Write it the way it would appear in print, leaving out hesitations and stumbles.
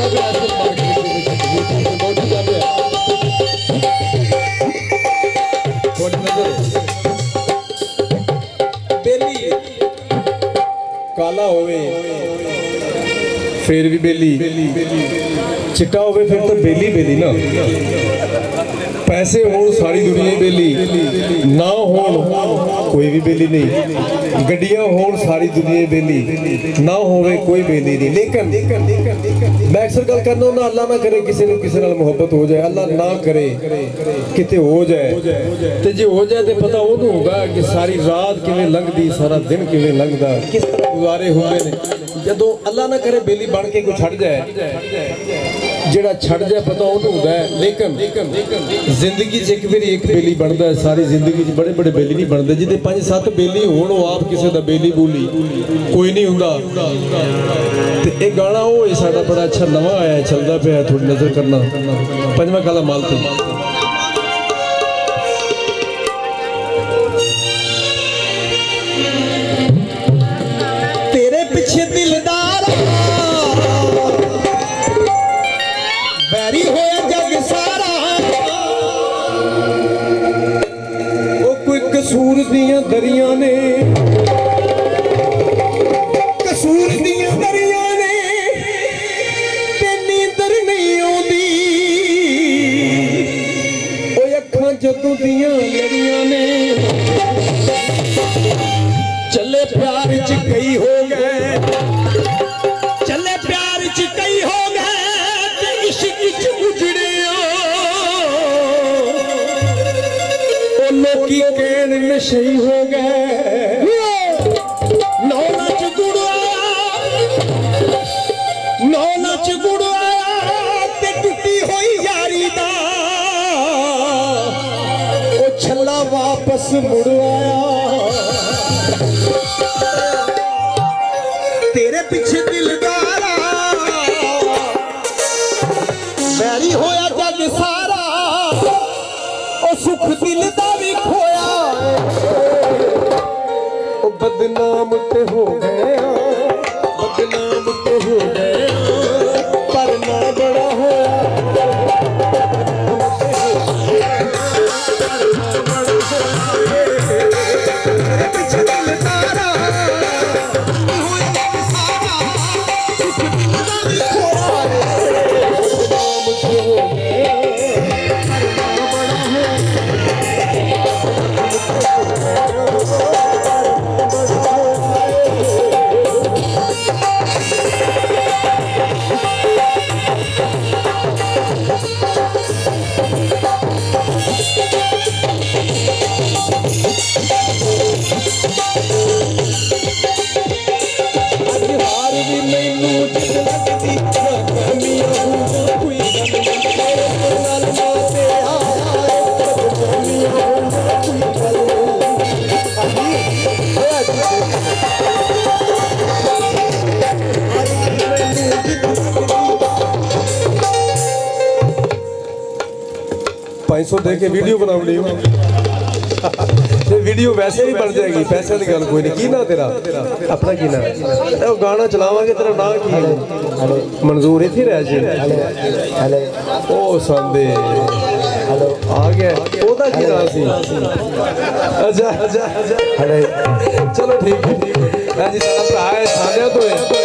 काला होवे फिर भी बेली, चिट्टा होवे फिर तो बेली बेली ना। पैसे होण सारी दुनिया बेली, ना होण कोई भी बेली नहीं। गड्डियां होण सारी दुनिया बेली, ना होवे कोई बेली नहीं। लेकिन मैं अक्सर गल करना ना, अल्लाह ना करे किसी नूं किसी नाल मुहब्बत हो जाए, अल्लाह ना करे किते हो जाए, ते जे हो जाए तो पता उहनूं होगा कि सारी रात किवें लंघदी, सारा दिन किवें लंघदा, किस तरह गुजारे हुंदे ने। जदों अल्लाह ना करे बेली बन के कोई छड़ जाए, जेड़ा छड़ जाए पता उहनूं हुंदा है। लेकिन जिंदगी च एक बारी एक बेली बनता है, सारी जिंदगी च बड़े बड़े बेली नहीं बनते। जिदे 5-7 बेली होण वो आप किसी का बेली बूली कोई नहीं हुंदा। ते ये गाना वो है साडा बड़ा अच्छा नवा आया, चलदा पिया, थोड़ी नजर करना। पंजवां काला माल ते तेरे पीछे दिलदार बैरी होया जग सारा, ओ कोई कसूर दियां दरियां ने, कसूर दियां दरियां ने, ते नींदर नहीं आउंदी, ओ अखां जदों दियां लड़ियां ने। चले प्यार च कई हो गए, चले प्यार च कई हो गए, ते इश्क च उजड़े ओ लोकी कहण नशई हो गए। नौना च गुड़ आया, नौना च गुड़ आया, ते टुटी हुई यारी दा ओ छल्ला वापस मुड़ आया। तेरे पीछे दिलदारा बैरी होया जग सारा, ओ सुख दिल दा भी खोया, ओ बदनाम ते हो गया, बदनाम ते हो गया, पर ना बड़ा होया। तेरे पीछे दिलदारा होया जग सारा, सुख दिल दा भी खोया, बदनाम ते हो गया, पर ना बड़ा होया। हार भी मैनू जिद लगदी, कमियां हों कोई गल नहीं, तेरे नाल माते आया, कमियां हों कोई गल नहीं। 500 दे के वीडियो बनाउणी ते वीडियो वैसे भी बन जाएगी, पैसे की गल कोई नहीं। की ना तेरा अपना की ना वो गाना चलावांगे, तेरा ना की मंजूर इत्थे रह जे। ओ संदे आ गया, ओदा की नाम सी? अच्छा चलो ठीक है जी, साडा भरा है सानिया तो है।